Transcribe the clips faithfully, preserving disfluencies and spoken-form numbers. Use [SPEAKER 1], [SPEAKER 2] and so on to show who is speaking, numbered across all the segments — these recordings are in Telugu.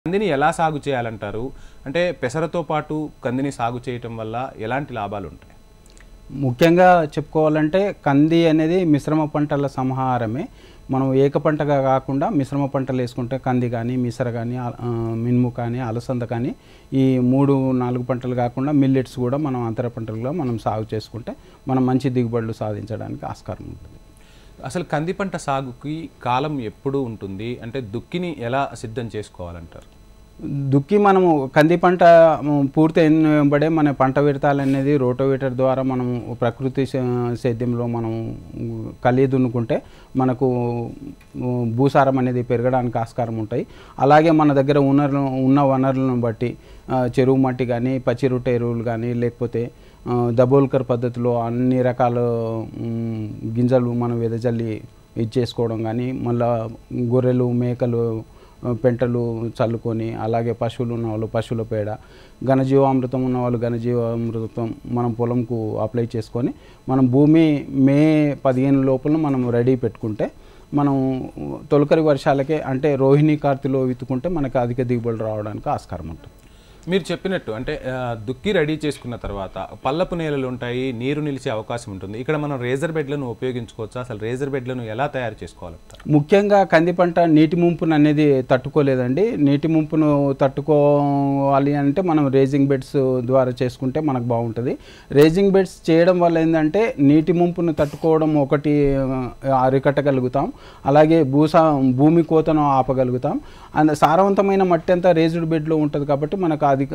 [SPEAKER 1] కందిని ఎలా సాగు చేయాలంటారు? అంటే పెసరతో పాటు కందిని సాగు చేయటం వల్ల ఎలాంటి లాభాలు ఉంటాయి?
[SPEAKER 2] ముఖ్యంగా చెప్పుకోవాలంటే కంది అనేది మిశ్రమ పంటల సమాహారమే. మనం ఏక పంటగా కాకుండా మిశ్రమ పంటలు వేసుకుంటే కంది కానీ, మిసర కానీ, మినుము కానీ, అలసంద కానీ ఈ మూడు నాలుగు పంటలు కాకుండా మిల్లెట్స్ కూడా మనం అంతర పంటలుగా మనం సాగు చేసుకుంటే మనం మంచి దిగుబడులు సాధించడానికి ఆస్కారం ఉంటుంది.
[SPEAKER 1] అసలు కంది పంట సాగుకి కాలం ఎప్పుడు ఉంటుంది? అంటే దుక్కిని ఎలా సిద్ధం చేసుకోవాలంటారు?
[SPEAKER 2] దుక్కి మనము కంది పంట పూర్తి అయిన వెంబడే మన పంట విడతాలు అనేది రోటోవేటర్ ద్వారా మనం ప్రకృతి సేద్యంలో మనం కలి దున్నుకుంటే మనకు భూసారం అనేది పెరగడానికి ఆస్కారం ఉంటాయి. అలాగే మన దగ్గర ఉన్న ఉన్న వనరులను బట్టి చెరువు మట్టి కానీ, పచ్చిరొట్ట ఎరువులు కానీ, లేకపోతే దబోల్కర్ పద్ధతిలో అన్ని రకాల గింజలు మనం వెదజల్లి ఇది చేసుకోవడం కానీ, మళ్ళీ గొర్రెలు మేకలు పెంటలు చల్లుకొని, అలాగే పశువులు ఉన్న వాళ్ళు పశువుల పేడ, ఘనజీవామృతం ఉన్న వాళ్ళు ఘనజీవామృతం మనం పొలంకు అప్లై చేసుకొని మనం భూమి మే పదిహేను లోపల మనం రెడీ పెట్టుకుంటే మనం తొలకరి వర్షాలకే అంటే రోహిణి కార్తెలో విత్తుకుంటే మనకు అధిక దిగుబడులు రావడానికి ఆస్కారం ఉంటుంది.
[SPEAKER 1] మీరు చెప్పినట్టు అంటే దుక్కి రెడీ చేసుకున్న తర్వాత పల్లపు నేలలు ఉంటాయి, నీరు నిలిచే అవకాశం ఉంటుంది. ఇక్కడ మనం రేజర్ బెడ్లను ఉపయోగించుకోవచ్చా? అసలు రేజర్ బెడ్లను ఎలా తయారు చేసుకోవాలంటారు?
[SPEAKER 2] ముఖ్యంగా కంది పంట నీటి ముంపును అనేది తట్టుకోలేదండి. నీటి ముంపును తట్టుకోవాలి అంటే మనం రేజింగ్ బెడ్స్ ద్వారా చేసుకుంటే మనకు బాగుంటుంది. రేజింగ్ బెడ్స్ చేయడం వల్ల ఏంటంటే నీటి ముంపును తట్టుకోవడం ఒకటి అరికట్టగలుగుతాం, అలాగే భూసా భూమి కోతను ఆపగలుగుతాం. అండ్ సారవంతమైన మట్టి అంతా రేజ్డ్ బెడ్లో ఉంటుంది కాబట్టి మనకు అధిక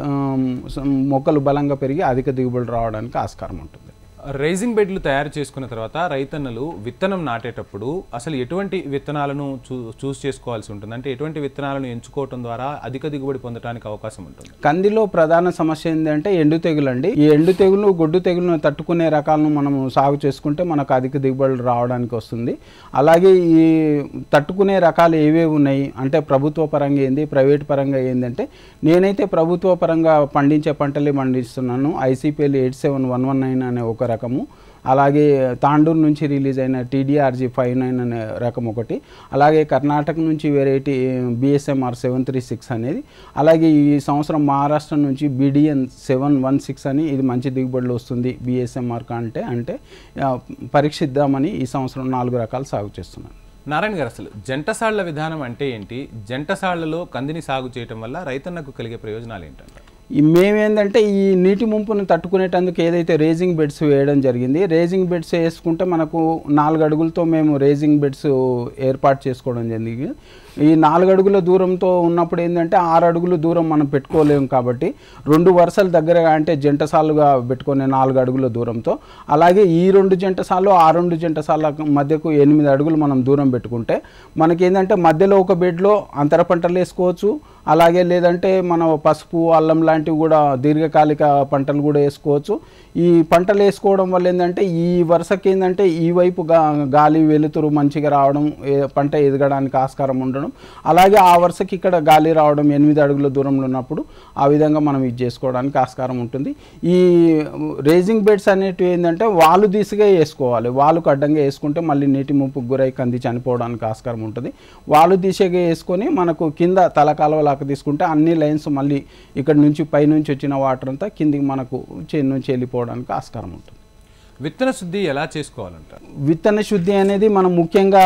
[SPEAKER 2] మొక్కలు బలంగా పెరిగి అధిక దిగుబడులు రావడానికి ఆస్కారం ఉంటుంది.
[SPEAKER 1] రైజింగ్ బెడ్లు తయారు చేసుకున్న తర్వాత రైతన్నలు విత్తనం నాటేటప్పుడు అసలు ఎటువంటి విత్తనాలను చూ చూస్ చేసుకోవాల్సి ఉంటుంది? అంటే ఎటువంటి విత్తనాలను ఎంచుకోవడం ద్వారా అధిక దిగుబడి పొందడానికి అవకాశం ఉంటుంది?
[SPEAKER 2] కందిలో ప్రధాన సమస్య ఏంటంటే ఎండు తెగులు అండి. ఈ ఎండు తెగులు గొడ్డు తెగులను తట్టుకునే రకాలను మనం సాగు చేసుకుంటే మనకు అధిక దిగుబడులు రావడానికి వస్తుంది. అలాగే ఈ తట్టుకునే రకాలు ఏవేవి ఉన్నాయి అంటే ప్రభుత్వ పరంగా ఏంది, ప్రైవేట్ పరంగా ఏంటంటే నేనైతే ప్రభుత్వ పరంగా పండించే పంటలే పండిస్తున్నాను. ICPL eight seven one one nine అనే ఒక రకము, అలాగే తాండూరు నుంచి రిలీజ్ అయిన టీడీఆర్జీ ఫైవ్ నైన్ అనే రకం ఒకటి, అలాగే కర్ణాటక నుంచి variety BSMR seven three six అనేది, అలాగే ఈ సంవత్సరం మహారాష్ట్ర నుంచి బీడిఎన్ సెవెన్ వన్ సిక్స్ అని ఇది మంచి దిగుబడులు వస్తుంది బిఎస్ఎంఆర్ కంటే అంటే పరీక్షిద్దామని ఈ సంవత్సరం నాలుగు రకాలు సాగు చేస్తున్నాను.
[SPEAKER 1] నారాయణ గారు, అసలు జంటసాళ్ల విధానం అంటే ఏంటి? జంటసాళ్లలో కందిని సాగు చేయటం వల్ల రైతన్నకు కలిగే ప్రయోజనాలు ఏంటంటే?
[SPEAKER 2] మేమేంటంటే ఈ నీటి ముంపును తట్టుకునేటందుకు ఏదైతే రేజింగ్ బెడ్స్ వేయడం జరిగింది, రేజింగ్ బెడ్స్ వేసుకుంటే మనకు నాలుగు అడుగులతో మేము రేజింగ్ బెడ్స్ ఏర్పాటు చేసుకోవడం జరిగింది. ఈ నాలుగు అడుగుల దూరంతో ఉన్నప్పుడు ఏంటంటే ఆరు అడుగులు దూరం మనం పెట్టుకోలేము కాబట్టి రెండు వరుసలు దగ్గరగా అంటే జంటసాలుగా పెట్టుకునే నాలుగు అడుగుల దూరంతో, అలాగే ఈ రెండు జంటసాలు ఆ రెండు జంటసాల మధ్యకు ఎనిమిది అడుగులు మనం దూరం పెట్టుకుంటే మనకేంటంటే మధ్యలో ఒక బెడ్లో అంతర పంటలు వేసుకోవచ్చు, అలాగే లేదంటే మనం పసుపు అల్లం లాంటివి కూడా దీర్ఘకాలిక పంటలు కూడా వేసుకోవచ్చు. ఈ పంటలు వేసుకోవడం వల్ల ఏంటంటే ఈ వరుసకి ఏంటంటే ఈ వైపు గా గాలి వెలుతురు మంచిగా రావడం, పంట ఎదగడానికి ఆస్కారం ఉండడం, అలాగే ఆ వరుసకి ఇక్కడ గాలి రావడం ఎనిమిది అడుగుల దూరంలో ఉన్నప్పుడు ఆ విధంగా మనం ఇది చేసుకోవడానికి ఆస్కారం ఉంటుంది. ఈ రేజింగ్ బెడ్స్ అనేటివి ఏంటంటే వాలు దిశగా వేసుకోవాలి. వాలుకు అడ్డంగా వేసుకుంటే మళ్ళీ నీటి ముంపుకు గురై కంది చనిపోవడానికి ఆస్కారం ఉంటుంది. వాలు దిశగా వేసుకొని మనకు కింద తలకాలవలా తీసుకుంటే అన్ని లైన్స్ మళ్ళీ ఇక్కడ నుంచి పైనుంచి వచ్చిన వాటర్ అంతా కిందికి మనకు చేను నుంచి వెళ్ళిపోవడానికి ఆస్కారం ఉంటుంది.
[SPEAKER 1] విత్తన శుద్ధి ఎలా చేసుకోవాలంటారు?
[SPEAKER 2] విత్తన శుద్ధి అనేది మనం ముఖ్యంగా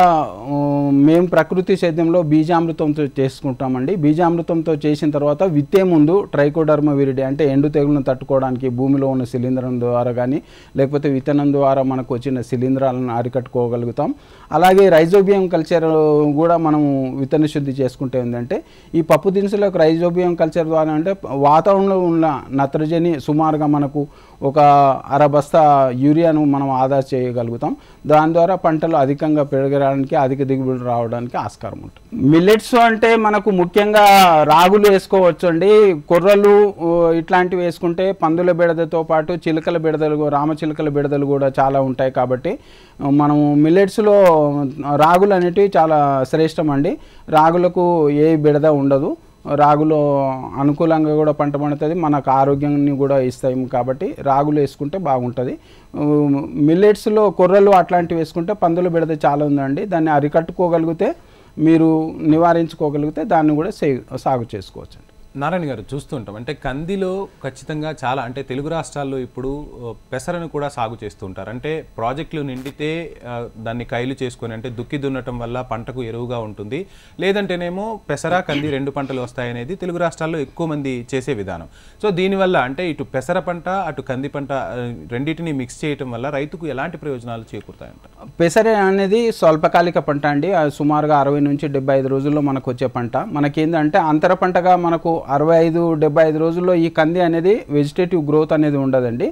[SPEAKER 2] మేము ప్రకృతి సేద్యంలో బీజామృతంతో చేసుకుంటామండి. బీజామృతంతో చేసిన తర్వాత విత్తే ముందు ట్రైకోడర్మా విరిడి అంటే ఎండు తెగులను తట్టుకోవడానికి భూమిలో ఉన్న శిలీంధ్రం ద్వారా కానీ లేకపోతే విత్తనం ద్వారా మనకు వచ్చిన శిలీంధ్రాలను అరికట్టుకోగలుగుతాం. అలాగే రైజోబియం కల్చర్ కూడా మనం విత్తన శుద్ధి చేసుకుంటే ఏంటంటే ఈ పప్పు దినుసులకు రైజోబియం కల్చర్ ద్వారా అంటే వాతావరణంలో ఉన్న నత్రజని సుమారుగా మనకు ఒక అరబస్తా యూరియాను మనం ఆదా చేయగలుగుతాం. దాని ద్వారా పంటలు అధికంగా పెరగడానికి అధిక దిగుబడి రావడానికి ఆస్కారం ఉంటుంది. మిల్లెట్స్ అంటే మనకు ముఖ్యంగా రాగులు వేసుకోవచ్చు అండి. కొర్రలు ఇట్లాంటివి వేసుకుంటే పందుల బెడదతో పాటు చిలుకల బెడదలు రామచిలుకల బెడదలు కూడా చాలా ఉంటాయి కాబట్టి మనము మిల్లెట్స్లో రాగులు అనేటివి చాలా శ్రేష్టం అండి. రాగులకు ఏ బెడద ఉండదు. రాగులో అనుకూలంగా కూడా పంట పండుతుంది, మనకు ఆరోగ్యాన్ని కూడా ఇస్తాయి కాబట్టి రాగులు వేసుకుంటే బాగుంటుంది. మిల్లెట్స్లో కొర్రలు అట్లాంటివి వేసుకుంటే పందుల బెడద చాలా ఉందండి, దాన్ని అరికట్టుకోగలిగితే మీరు నివారించుకోగలిగితే దాన్ని కూడా సాగు చేసుకోవచ్చు.
[SPEAKER 1] నారాయణ గారు, చూస్తుంటాం అంటే కందిలో ఖచ్చితంగా చాలా అంటే తెలుగు రాష్ట్రాల్లో ఇప్పుడు పెసరను కూడా సాగు చేస్తూ ఉంటారు. అంటే ప్రాజెక్టులు నిండితే దాన్ని కైలు చేసుకొని అంటే దుక్కి దున్నటం వల్ల పంటకు ఎరువుగా ఉంటుంది, లేదంటేనేమో పెసర కంది రెండు పంటలు వస్తాయనేది తెలుగు రాష్ట్రాల్లో ఎక్కువ మంది చేసే విధానం. సో దీనివల్ల అంటే ఇటు పెసర పంట అటు కంది పంట రెండింటిని మిక్స్ చేయటం వల్ల రైతుకు ఎలాంటి ప్రయోజనాలు చేకూరుతాయంట?
[SPEAKER 2] పెసర అనేది స్వల్పకాలిక పంట అండి. సుమారుగా అరవై నుంచి డెబ్బై ఐదు రోజుల్లో మనకు వచ్చే పంట. మనకేందంటే అంతర పంటగా మనకు అరవై ఐదు డెబ్బై ఐదు రోజుల్లో ఈ కంది అనేది వెజిటేటివ్ గ్రోత్ అనేది ఉండదండి.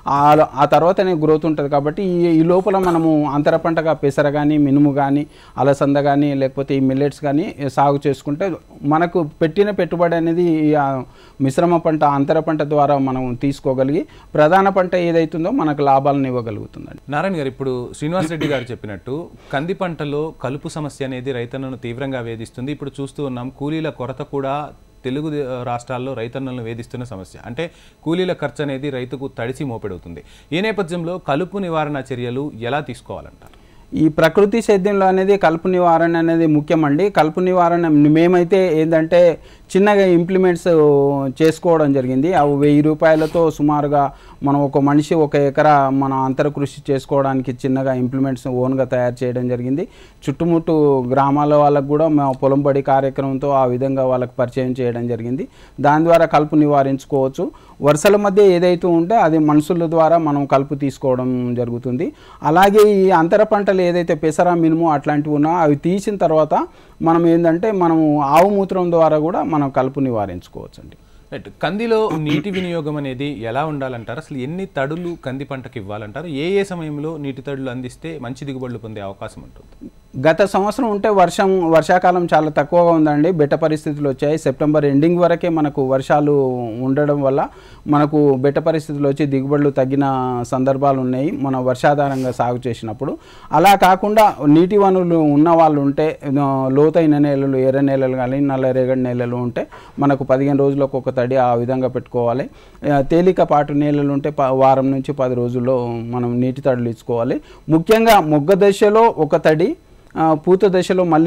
[SPEAKER 2] ఆ తర్వాతనే గ్రోత్ ఉంటుంది. కాబట్టి ఈ ఈ లోపల మనము అంతర పంటగా పెసర కానీ మినుము కానీ అలసంద కానీ లేకపోతే ఈ మిల్లెట్స్ కానీ సాగు చేసుకుంటే మనకు పెట్టిన పెట్టుబడి అనేది మిశ్రమ పంట అంతర పంట ద్వారా మనం తీసుకోగలిగి ప్రధాన పంట ఏదైతుందో మనకు లాభాలను ఇవ్వగలుగుతుందండి.
[SPEAKER 1] నారాయణ గారు, ఇప్పుడు శ్రీనివాస్ రెడ్డి గారు చెప్పినట్టు కంది పంటలో కలుపు సమస్య అనేది రైతన్నను తీవ్రంగా వేధిస్తుంది. ఇప్పుడు చూస్తూ ఉన్నాం కూలీల కొరత కూడా తెలుగు రాష్ట్రాల్లో రైతన్నలను వేధిస్తున్న సమస్య. అంటే కూలీల ఖర్చు అనేది రైతుకు తడిసి మోపెడుతుంది. ఈ నేపథ్యంలో కలుపు నివారణ చర్యలు ఎలా తీసుకోవాలంటారు?
[SPEAKER 2] ఈ ప్రకృతి సేద్యంలో అనేది కలుపు నివారణ అనేది ముఖ్యమండి. కలుపు నివారణ మేమైతే ఏంటంటే చిన్నగా ఇంప్లిమెంట్స్ చేసుకోవడం జరిగింది. అవి వెయ్యి రూపాయలతో సుమారుగా మనం ఒక మనిషి ఒక ఎకరా మన అంతర కృషి చేసుకోవడానికి చిన్నగా ఇంప్లిమెంట్స్ ఓన్గా తయారు చేయడం జరిగింది. చుట్టుముట్టు గ్రామాల వాళ్ళకు కూడా మేము పొలం బడి కార్యక్రమంతో ఆ విధంగా వాళ్ళకి పరిచయం చేయడం జరిగింది. దాని ద్వారా కలుపు నివారించుకోవచ్చు. వర్షాల మధ్య ఏదైతే ఉంటే అది మనుషుల ద్వారా మనం కలుపు తీసుకోవడం జరుగుతుంది. అలాగే ఈ అంతర పంటలు ఏదైతే పెసర మినుము అట్లాంటివి ఉన్నా అవి తీసిన తర్వాత మనం ఏంటంటే మనము ఆవు మూత్రం ద్వారా కూడా మనం కలుపు నివారించుకోవచ్చు అండి.
[SPEAKER 1] రైట్. కందిలో నీటి వినియోగం అనేది ఎలా ఉండాలంటారు? అసలు ఎన్ని తడులు కంది పంటకు ఇవ్వాలంటారు? ఏ ఏ సమయంలో నీటి తడులు అందిస్తే మంచి దిగుబడులు పొందే అవకాశం ఉంటుంది?
[SPEAKER 2] గత సంవత్సరం ఉంటే వర్షం వర్షాకాలం చాలా తక్కువగా ఉందండి. బెట్ట పరిస్థితులు వచ్చాయి. సెప్టెంబర్ ఎండింగ్ వరకే మనకు వర్షాలు ఉండడం వల్ల మనకు బెట్ట పరిస్థితులు వచ్చి దిగుబడులు తగ్గిన సందర్భాలు ఉన్నాయి మన వర్షాధారంగా సాగు చేసినప్పుడు. అలా కాకుండా నీటి వనరులు ఉన్న వాళ్ళు ఉంటే లోతైన నేలలు ఎర్ర నేలలు కానీ నల్ల రేగడి నేలలు ఉంటే మనకు పదిహేను రోజులకు ఒక తడి ఆ విధంగా పెట్టుకోవాలి. తేలికపాటు నేలలు ఉంటే వారం నుంచి పది రోజుల్లో మనం నీటి తడులు ఇచ్చుకోవాలి. ముఖ్యంగా మొగ్గ దశలో ఒక తడి, పూత దశలో మళ్ళీ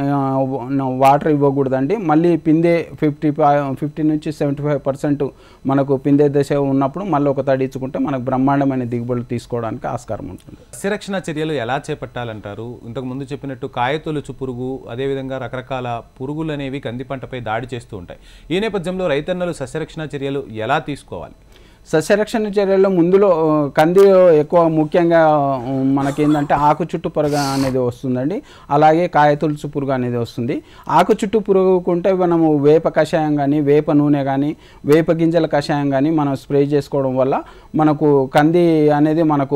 [SPEAKER 2] వాటర్ ఇవ్వకూడదండి. మళ్ళీ పిందే ఫిఫ్టీ ఫిఫ్టీ నుంచి సెవెంటీ ఫైవ్ పర్సెంట్ మనకు పిందే దశ ఉన్నప్పుడు మళ్ళీ ఒక తడి ఇచ్చుకుంటే మనకు బ్రహ్మాండమైన దిగుబడులు తీసుకోవడానికి ఆస్కారం ఉంటుంది.
[SPEAKER 1] సస్యరక్షణ చర్యలు ఎలా చేపట్టాలంటారు? ఇంతకు ముందు చెప్పినట్టు కాయతొలుచు పురుగు, అదేవిధంగా రకరకాల పురుగులు అనేవి కంది పంటపై దాడి చేస్తూ ఉంటాయి. ఈ నేపథ్యంలో రైతన్నలు సస్యరక్షణ చర్యలు ఎలా తీసుకోవాలి?
[SPEAKER 2] సస్యరక్షణ చర్యల్లో ముందులో కందిలో ఎక్కువ ముఖ్యంగా మనకేంటంటే ఆకు చుట్టు పురుగు అనేది వస్తుందండి. అలాగే కాయతొలుచు పురుగు అనేది వస్తుంది. ఆకు చుట్టు పురుగుకుంటే మనము వేప కషాయం కానీ వేప నూనె కానీ వేప గింజల కషాయం కానీ మనం స్ప్రే చేసుకోవడం వల్ల మనకు కంది అనేది మనకు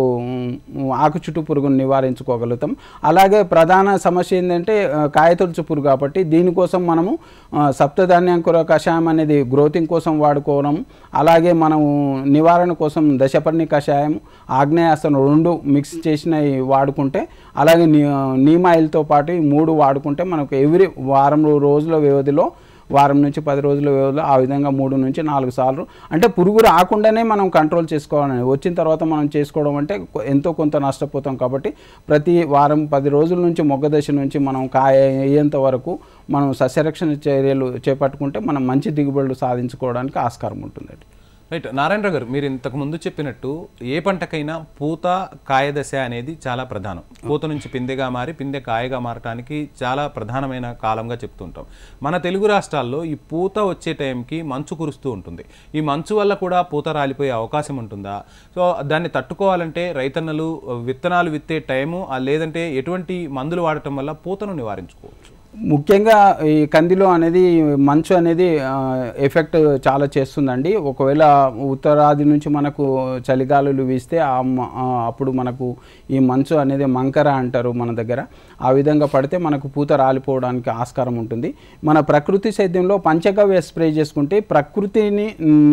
[SPEAKER 2] ఆకు చుట్టు పురుగును నివారించుకోగలుగుతాం. అలాగే ప్రధాన సమస్య ఏంటంటే కాయతొలుచు పురుగు కాబట్టి దీనికోసం మనము సప్తధాన్యాంకుర కషాయం అనేది గ్రోతింగ్ కోసం వాడుకోవడం, అలాగే మనము నివారణ కోసం దశపర్ణి కషాయం ఆగ్నేయాస్త్రం రెండు మిక్స్ చేసినవి వాడుకుంటే, అలాగే నీమ్ ఆయిల్తో పాటు ఈ మూడు వాడుకుంటే మనకు ఎవ్రీ వారం రోజుల వ్యవధిలో వారం నుంచి పది రోజుల వ్యవధిలో ఆ విధంగా మూడు నుంచి నాలుగు సార్లు అంటే పురుగు రాకుండానే మనం కంట్రోల్ చేసుకోవాలని, వచ్చిన తర్వాత మనం చేసుకోవడం అంటే ఎంతో కొంత నష్టపోతాం. కాబట్టి ప్రతి వారం పది రోజుల నుంచి మొగ్గ దశ నుంచి మనం కాయ అయ్యేంత వరకు మనం సస్యరక్షణ చర్యలు చేపట్టుకుంటే మనం మంచి దిగుబడులు సాధించుకోవడానికి ఆస్కారం ఉంటుందండి.
[SPEAKER 1] రైట్. నారాయణరావు గారు, మీరు ఇంతకు ముందు చెప్పినట్టు ఏ పంటకైనా పూత కాయ దశ అనేది చాలా ప్రధానం. పూత నుంచి పిందెగా మారి పిందె కాయగా మారటానికి చాలా ప్రధానమైన కాలంగా చెప్తుంటాం. మన తెలుగు రాష్ట్రాల్లో ఈ పూత వచ్చే టైంకి మంచు కురుస్తూ ఉంటుంది. ఈ మంచు వల్ల కూడా పూత రాలిపోయే అవకాశం ఉంటుందా? సో దాన్ని తట్టుకోవాలంటే రైతన్నలు విత్తనాలు విత్తే టైము లేదంటే ఎటువంటి మందులు వాడటం వల్ల పూతను నివారించుకోవచ్చు?
[SPEAKER 2] ముఖ్యంగా ఈ కందిలో అనేది మంచు అనేది ఎఫెక్ట్ చాలా చేస్తుందండి. ఒకవేళ ఉత్తరాది నుంచి మనకు చలిగాలులు వీస్తే అప్పుడు మనకు ఈ మంచు అనేది మంకర అంటారు మన దగ్గర. ఆ విధంగా పడితే మనకు పూత రాలిపోవడానికి ఆస్కారం ఉంటుంది. మన ప్రకృతి సేద్యంలో పంచగవ్య స్ప్రే చేసుకుంటే ప్రకృతిని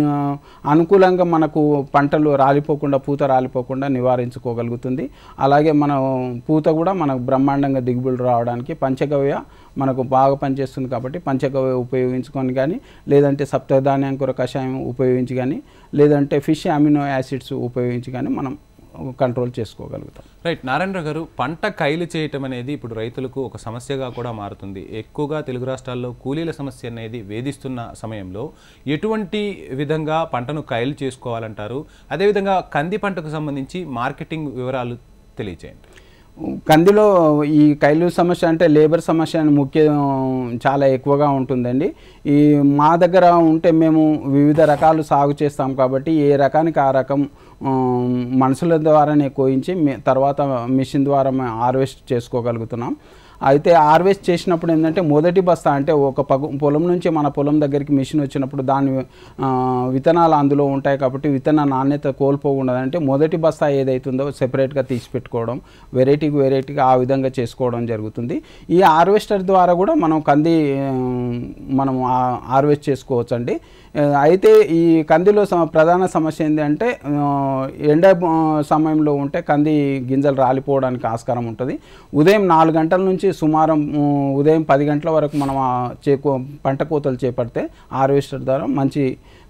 [SPEAKER 2] అనుకూలంగా మనకు పంటలు రాలిపోకుండా పూత రాలిపోకుండా నివారించుకోగలుగుతుంది. అలాగే మన పూత కూడా మనకు బ్రహ్మాండంగా దిగుబడులు రావడానికి పంచగవ్య మనకు బాగా పనిచేస్తుంది. కాబట్టి పంచగవ్య ఉపయోగించుకొని కానీ లేదంటే సప్తధాన్యాంకుర కషాయం ఉపయోగించి కానీ లేదంటే ఫిష్ అమినో యాసిడ్స్ ఉపయోగించి కానీ మనం కంట్రోల్ చేసుకోగలుగుతాం.
[SPEAKER 1] రైట్. నారాయణరావు గారు, పంట కైలు చేయటం అనేది ఇప్పుడు రైతులకు ఒక సమస్యగా కూడా మారుతుంది. ఎక్కువగా తెలుగు రాష్ట్రాల్లో కూలీల సమస్య అనేది వేధిస్తున్న సమయంలో ఎటువంటి విధంగా పంటను కైలు చేసుకోవాలంటారు? అదేవిధంగా కంది పంటకు సంబంధించి మార్కెటింగ్ వివరాలు తెలియజేయండి.
[SPEAKER 2] కందిలో ఈ కైలు సమస్య అంటే లేబర్ సమస్య ముఖ్య చాలా ఎక్కువగా ఉంటుందండి. ఈ మా దగ్గర ఉంటే మేము వివిధ రకాలు సాగు చేస్తాం కాబట్టి ఏ రకానికి ఆ రకం మనుషుల ద్వారానే కోయించి తర్వాత మిషన్ ద్వారా హార్వెస్ట్ చేసుకోగలుగుతున్నాం. అయితే హార్వెస్ట్ చేసినప్పుడు ఏంటంటే మొదటి బస్తా అంటే ఒక పగు పొలం నుంచి మన పొలం దగ్గరికి మిషన్ వచ్చినప్పుడు దాని విత్తనాలు అందులో ఉంటాయి కాబట్టి విత్తన నాణ్యత కోల్పోకుండా అంటే మొదటి బస్తా ఏదైతుందో సెపరేట్గా తీసి పెట్టుకోవడం, వెరైటీకి వెరైటీగా ఆ విధంగా చేసుకోవడం జరుగుతుంది. ఈ హార్వెస్టర్ ద్వారా కూడా మనం కంది మనం హార్వెస్ట్ చేసుకోవచ్చు అండి. అయితే ఈ కందిలో ప్రధాన సమస్య ఏంటంటే ఎండ సమయంలో ఉంటే కంది గింజలు రాలిపోవడానికి ఆస్కారం ఉంటుంది. ఉదయం నాలుగు గంటల నుంచి సుమారు ఉదయం పది గంటల వరకు మనం చేకో పంట కోతలు చేపడితే హార్వెస్టర్ ద్వారా మంచి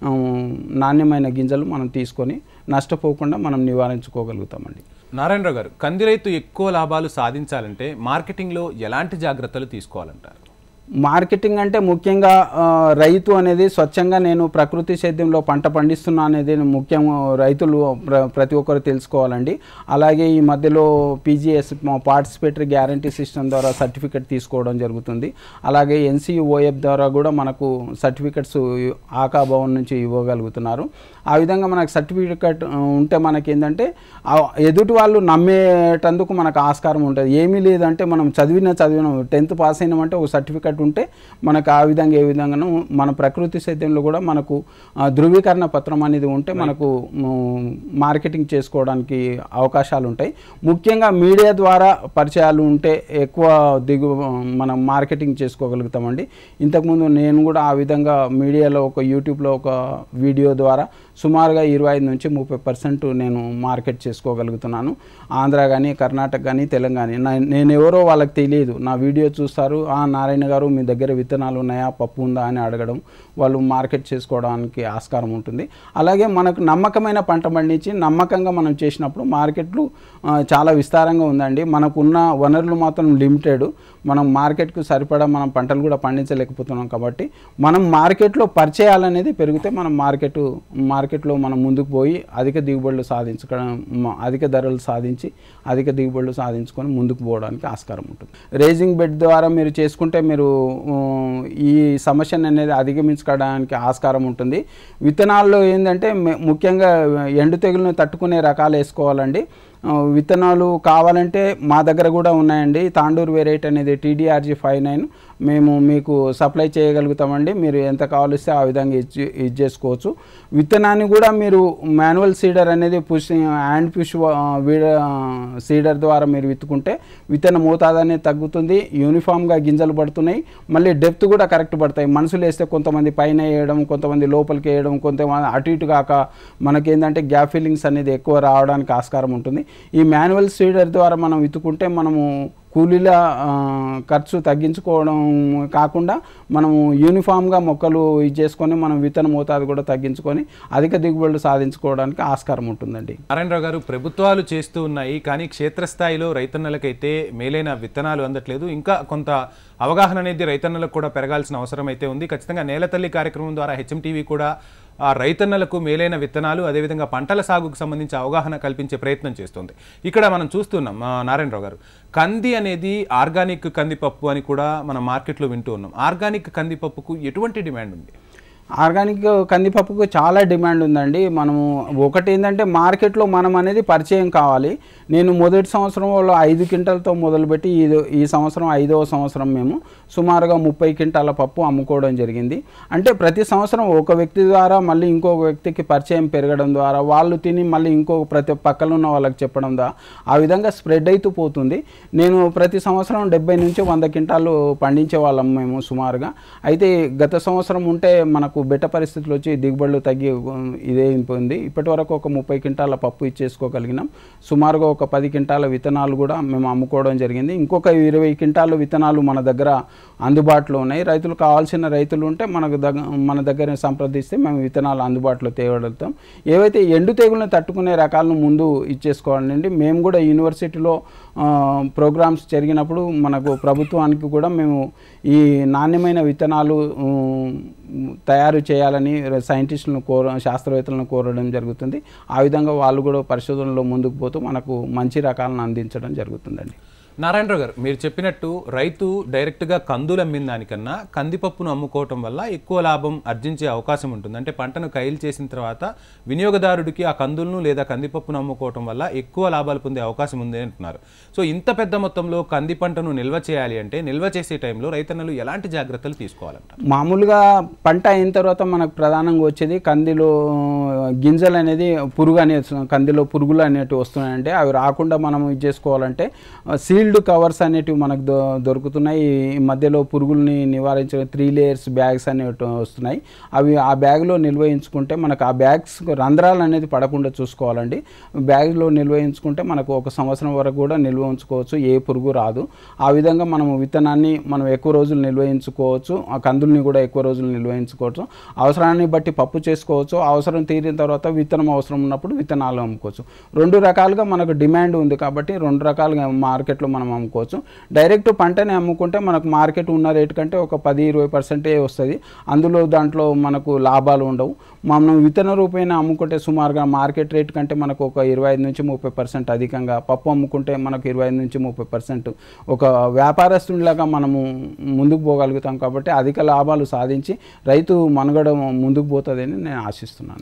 [SPEAKER 2] నాణ్యమైన గింజలు మనం తీసుకొని నష్టపోకుండా మనం నివారించుకోగలుగుతామండి.
[SPEAKER 1] నారాయణరావు గారు, కంది రైతు ఎక్కువ లాభాలు సాధించాలంటే మార్కెటింగ్లో ఎలాంటి జాగ్రత్తలు తీసుకోవాలంటారు?
[SPEAKER 2] మార్కెటింగ్ అంటే ముఖ్యంగా రైతు అనేది స్వచ్ఛంగా నేను ప్రకృతి సేద్యంలో పంట పండిస్తున్నా అనేది ముఖ్యం రైతులు ప్ర ప్రతి ఒక్కరు తెలుసుకోవాలండి. అలాగే ఈ మధ్యలో పీజీఎస్ పార్టిసిపేటరీ గ్యారంటీ సిస్టమ్ ద్వారా సర్టిఫికెట్ తీసుకోవడం జరుగుతుంది. అలాగే ఎన్సీఓఎఫ్ ద్వారా కూడా మనకు సర్టిఫికెట్స్ ఆకా భవన్ నుంచి ఇవ్వగలుగుతున్నారు. ఆ విధంగా మనకు సర్టిఫికెట్ ఉంటే మనకి ఏంటంటే ఎదుటి వాళ్ళు నమ్మేటందుకు మనకు ఆస్కారం ఉంటుంది. ఏమీ లేదంటే మనం చదివిన చదివిన టెన్త్ పాస్ అయినామంటే ఒక సర్టిఫికెట్ ఉంటే మనకు ఆ విధంగా ఏ విధంగానూ మన ప్రకృతి సేద్యంలో కూడా మనకు ధృవీకరణ పత్రం అనేది ఉంటే మనకు మార్కెటింగ్ చేసుకోవడానికి అవకాశాలు ఉంటాయి. ముఖ్యంగా మీడియా ద్వారా పరిచయాలు ఉంటే ఎక్కువ దిగు మనం మార్కెటింగ్ చేసుకోగలుగుతామండి. ఇంతకుముందు నేను కూడా ఆ విధంగా మీడియాలో ఒక యూట్యూబ్లో ఒక వీడియో ద్వారా సుమారుగా ఇరవై ఐదు నుంచి ముప్పై పర్సెంట్ నేను మార్కెట్ చేసుకోగలుగుతున్నాను. ఆంధ్ర కానీ కర్ణాటక కానీ తెలంగాణ నేను ఎవరో వాళ్ళకి తెలియదు, నా వీడియో చూస్తారు, ఆ నారాయణ గారు మీ దగ్గర విత్తనాలు ఉన్నాయా, పప్పు ఉందా అని అడగడం, వాళ్ళు మార్కెట్ చేసుకోవడానికి ఆస్కారం ఉంటుంది. అలాగే మనకు నమ్మకమైన పంట పండించి నమ్మకంగా మనం చేసినప్పుడు మార్కెట్లు చాలా విస్తారంగా ఉందండి. మనకున్న వనరులు మాత్రం లిమిటెడ్. మనం మార్కెట్కు సరిపడా మనం పంటలు కూడా పండించలేకపోతున్నాం కాబట్టి మనం మార్కెట్లో పరిచయాలనేది పెరిగితే మనం మార్కెట్ మార్కెట్లో మనం ముందుకు పోయి అధిక దిగుబడులు సాధించడం, అధిక ధరలు సాధించి అధిక దిగుబడులు సాధించుకొని ముందుకు పోవడానికి ఆస్కారం ఉంటుంది. రేజింగ్ బెడ్ ద్వారా మీరు చేసుకుంటే మీరు ఈ సమస్యను అనేది అధిగమించుకోవడానికి ఆస్కారం ఉంటుంది. విత్తనాల్లో ఏంటంటే ముఖ్యంగా ఎండు తెగులను తట్టుకునే రకాలు వేసుకోవాలండి. విత్తనాలు కావాలంటే మా దగ్గర కూడా ఉన్నాయండి. తాండూరు వెరైటీ అనేది టీడీఆర్జీ ఫైవ్ నైన్ మేము మీకు సప్లై చేయగలుగుతామండి. మీరు ఎంత కావాలిస్తే ఆ విధంగా ఇచ్చి ఇది చేసుకోవచ్చు. విత్తనాన్ని కూడా మీరు మాన్యువల్ సీడర్ అనేది పుష్ హ్యాండ్ పుష్ సీడర్ ద్వారా మీరు విత్తుకుంటే విత్తన మోతాదు అనేది తగ్గుతుంది, యూనిఫామ్గా గింజలు పడుతున్నాయి, మళ్ళీ డెప్త్ కూడా కరెక్ట్ పడతాయి. మనుషులు వేస్తే కొంతమంది పైన వేయడం, కొంతమంది లోపలికి వేయడం, కొంతమంది అటు ఇటు కాక మనకేంటంటే గ్యాప్ ఫిల్లింగ్స్ అనేది ఎక్కువ రావడానికి ఆస్కారం ఉంటుంది. ఈ మాన్యువల్ సీడర్ ద్వారా మనం విత్తుకుంటే మనము కూలీల ఖర్చు తగ్గించుకోవడం కాకుండా మనము యూనిఫామ్గా మొక్కలు ఇది చేసుకొని మనం విత్తన మోతాదు కూడా తగ్గించుకొని అధిక దిగుబడులు సాధించుకోవడానికి ఆస్కారం ఉంటుందండి.
[SPEAKER 1] నారాయణరావు గారు, ప్రభుత్వాలు చేస్తూ ఉన్నాయి కానీ క్షేత్రస్థాయిలో రైతన్నలకైతే మేలైన విత్తనాలు అందట్లేదు. ఇంకా కొంత అవగాహన అనేది రైతన్నలకు కూడా పెరగాల్సిన అవసరం అయితే ఉంది. ఖచ్చితంగా నేలతల్లి కార్యక్రమం ద్వారా హెచ్ఎం టీవీ కూడా ఆ రైతన్నలకు మేలైన విత్తనాలు అదేవిధంగా పంటల సాగుకు సంబంధించి అవగాహన కల్పించే ప్రయత్నం చేస్తుంది. ఇక్కడ మనం చూస్తున్నాం నారాయణరావు గారు, కంది అనేది ఆర్గానిక్ కందిపప్పు అని కూడా మనం మార్కెట్లో వింటూ ఉన్నాం. ఆర్గానిక్ కందిపప్పుకు ఎటువంటి డిమాండ్ ఉంది?
[SPEAKER 2] ఆర్గానిక్ కందిపప్పుకు చాలా డిమాండ్ ఉందండి. మనము ఒకటి ఏంటంటే మార్కెట్లో మనం అనేది పరిచయం కావాలి. నేను మొదటి సంవత్సరంలో ఐదు క్వింటాలతో మొదలుపెట్టి ఈ ఈ సంవత్సరం ఐదవ సంవత్సరం మేము సుమారుగా ముప్పై క్వింటాల పప్పు అమ్ముకోవడం జరిగింది. అంటే ప్రతి సంవత్సరం ఒక వ్యక్తి ద్వారా మళ్ళీ ఇంకొక వ్యక్తికి పరిచయం పెరగడం ద్వారా వాళ్ళు తిని మళ్ళీ ఇంకొక ప్రతి పక్కన ఉన్న వాళ్ళకి చెప్పడం ద్వారా ఆ విధంగా స్ప్రెడ్ అవుతూ పోతుంది. నేను ప్రతి సంవత్సరం డెబ్బై నుంచి వంద క్వింటాలు పండించే వాళ్ళం మేము సుమారుగా. అయితే గత సంవత్సరం ఉంటే మనకు బెట్ట పరిస్థితులు వచ్చి దిగుబడులు తగ్గి ఇదే అయిపోయింది. ఇప్పటి వరకు ఒక ముప్పై క్వింటాల పప్పు ఇచ్చేసుకోగలిగినాం. సుమారుగా ఒక పది క్వింటాల విత్తనాలు కూడా మేము అమ్ముకోవడం జరిగింది. ఇంకొక ఇరవై క్వింటాలు విత్తనాలు మన దగ్గర అందుబాటులో ఉన్నాయి. రైతులు కావాల్సిన రైతులు ఉంటే మనకు దగ్గర మన దగ్గర సంప్రదిస్తే మేము విత్తనాలు అందుబాటులో తేవగలుగుతాం. ఏవైతే ఎండు తెగులను తట్టుకునే రకాలను ముందు ఇచ్చేసుకోవాలండి. మేము కూడా యూనివర్సిటీలో ప్రోగ్రామ్స్ జరిగినప్పుడు మనకు ప్రభుత్వానికి కూడా మేము ఈ నాణ్యమైన విత్తనాలు తయారు చేయాలని సైంటిస్టులను కోర శాస్త్రవేత్తలను కోరడం జరుగుతుంది. ఆ విధంగా వాళ్ళు కూడా పరిశోధనలో ముందుకు పోతూ మనకు మంచి రకాలను అందించడం జరుగుతుందండి.
[SPEAKER 1] నారాయణరావు గారు, మీరు చెప్పినట్టు రైతు డైరెక్ట్గా కందులు అమ్మిన దానికన్నా కందిపప్పును అమ్ముకోవటం వల్ల ఎక్కువ లాభం ఆర్జించే అవకాశం ఉంటుంది. అంటే పంటను కైలు చేసిన తర్వాత వినియోగదారుడికి ఆ కందులను లేదా కందిపప్పును అమ్ముకోవటం వల్ల ఎక్కువ లాభాలు పొందే అవకాశం ఉంది అంటున్నారు. సో ఇంత పెద్ద మొత్తంలో కంది పంటను నిల్వ చేయాలి అంటే నిల్వ చేసే టైంలో రైతన్నలు ఎలాంటి జాగ్రత్తలు తీసుకోవాలంటారు?
[SPEAKER 2] మామూలుగా పంట అయిన తర్వాత మనకు ప్రధానంగా వచ్చేది కందిలో గింజలు అనేది పురుగు అనే కందిలో పురుగులు అనేటివి వస్తున్నాయంటే అవి రాకుండా మనం ఇది చేసుకోవాలంటే సీల్డ్ కవర్స్ అనేటివి మనకు దొ దొరుకుతున్నాయి. ఈ మధ్యలో పురుగుల్ని నివారించే త్రీ లేయర్స్ బ్యాగ్స్ అనేవి వస్తున్నాయి. అవి ఆ బ్యాగ్లో నిల్వయించుకుంటే మనకు ఆ బ్యాగ్స్ రంధ్రాలు అనేది పడకుండా చూసుకోవాలండి. బ్యాగ్లో నిల్వయించుకుంటే మనకు ఒక సంవత్సరం వరకు కూడా నిల్వ ఉంచుకోవచ్చు, ఏ పురుగు రాదు. ఆ విధంగా మనము విత్తనాన్ని మనం ఎక్కువ రోజులు నిల్వయించుకోవచ్చు, ఆ కందుల్ని కూడా ఎక్కువ రోజులు నిల్వయించుకోవచ్చు. అవసరాన్ని బట్టి పప్పు చేసుకోవచ్చు. అవసరం తీరిన తర్వాత విత్తనం అవసరం ఉన్నప్పుడు విత్తనాలు అమ్ముకోవచ్చు. రెండు రకాలుగా మనకు డిమాండ్ ఉంది కాబట్టి రెండు రకాలుగా మార్కెట్లో మనం అమ్ముకోవచ్చు. డైరెక్ట్ పంటని అమ్ముకుంటే మనకు మార్కెట్ ఉన్న రేటు కంటే ఒక పది ఇరవై పర్సెంటే వస్తుంది. అందులో దాంట్లో మనకు లాభాలు ఉండవు. మనం విత్తన రూపేణ అమ్ముకుంటే సుమారుగా మార్కెట్ రేట్ కంటే మనకు ఒక ఇరవై ఐదు నుంచి ముప్పై పర్సెంట్ అధికంగా, పప్పు అమ్ముకుంటే మనకు ఇరవై ఐదు నుంచి ముప్పై పర్సెంట్ ఒక వ్యాపారస్తునిలాగా మనము ముందుకు పోగలుగుతాం. కాబట్టి అధిక లాభాలు సాధించి రైతు మనుగడ ముందుకు పోతుందని నేను ఆశిస్తున్నాను.